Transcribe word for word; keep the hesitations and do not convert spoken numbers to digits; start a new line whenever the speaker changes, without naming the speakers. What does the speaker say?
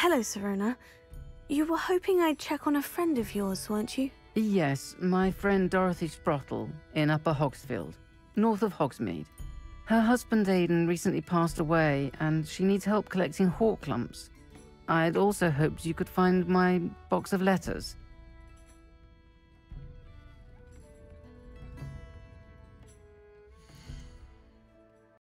Hello, Sirona. You were hoping I'd check on a friend of yours, weren't you?
Yes, my friend Dorothy Sprottle in Upper Hogsfield, north of Hogsmeade. Her husband Aidan recently passed away, and she needs help collecting hawk lumps. I'd also hoped you could find my box of letters.